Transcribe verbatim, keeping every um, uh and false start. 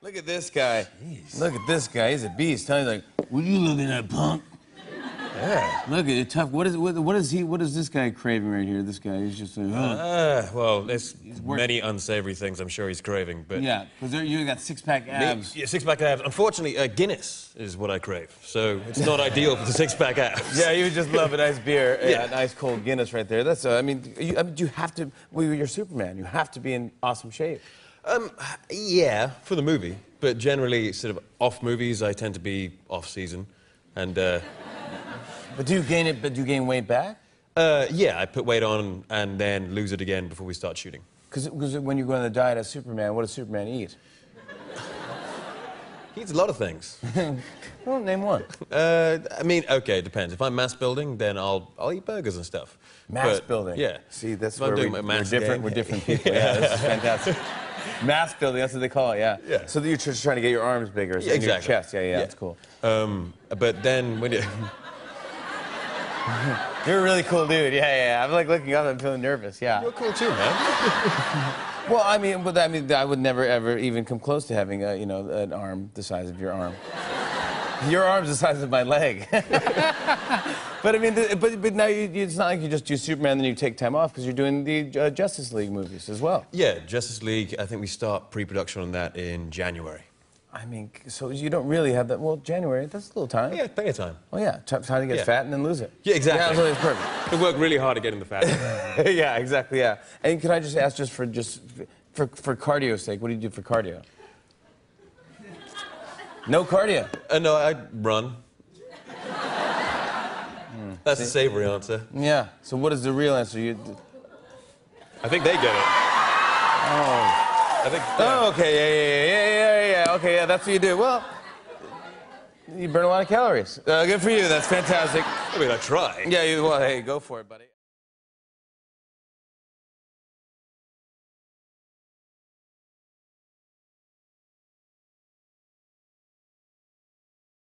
Look at this guy. Jeez. Look at this guy. He's a beast. He's like, what are you looking at, punk? Yeah. Look at it, tough. What is what, what is he? What is this guy craving right here? This guy, he's just like, huh. Uh, well, there's many unsavory things I'm sure he's craving, but Yeah, because you got six-pack abs. Me, yeah, six-pack abs. Unfortunately, uh, Guinness is what I crave, so it's not ideal for the six-pack abs. Yeah, you would just love a nice beer. Yeah, Yeah. a nice cold Guinness right there. That's. Uh, I mean, you, I mean, you have to. Well, you're Superman. You have to be in awesome shape. Um, yeah, for the movie, but generally, sort of off movies, I tend to be off-season, and. Uh, But do you gain it? But do you gain weight back? Uh, yeah, I put weight on and then lose it again before we start shooting. Because when you go on the diet as Superman, what does Superman eat? He eats a lot of things. Well, name one. Uh, I mean, okay, it depends. If I'm mass building, then I'll I'll eat burgers and stuff. Mass But, building. Yeah. See, that's If where I'm doing we, my we're mass different. game, We're yeah. different people. Yeah, this is fantastic. Mass building. That's what they call it. Yeah. Yeah. So you're just trying to get your arms bigger. Yeah, and your exactly. chest. Yeah, yeah, Yeah. That's cool. Um, but then when you... You're a really cool dude. Yeah, yeah, yeah. I'm like looking up and feeling nervous. Yeah. You're cool too, man. Well, I mean, but I mean, I would never ever even come close to having a, you know, an arm the size of your arm. Your arm's the size of my leg. But I mean, the, but but now you, it's not like you just do Superman then you take time off because you're doing the uh, Justice League movies as well. Yeah, Justice League, I think we start pre-production on that in January. I mean, so you don't really have that. Well, January, that's a little time. Yeah, plenty of time. Oh yeah, T- time to get Yeah. fat and then lose it. Yeah, exactly. Yeah, that's perfect. We work really hard at getting the fat. Yeah, exactly. Yeah. And can I just ask, just for just for for cardio's sake, what do you do for cardio? No cardio. uh, no, I run. Mm, That's the savory answer. Yeah. So what is the real answer? You. I think they get it. Oh. I think. Oh, okay, yeah, yeah, yeah, yeah, yeah, okay, yeah, that's what you do. Well, you burn a lot of calories. Uh, good for you, that's fantastic. I mean, I try. Yeah, you, well, hey, go for it, buddy.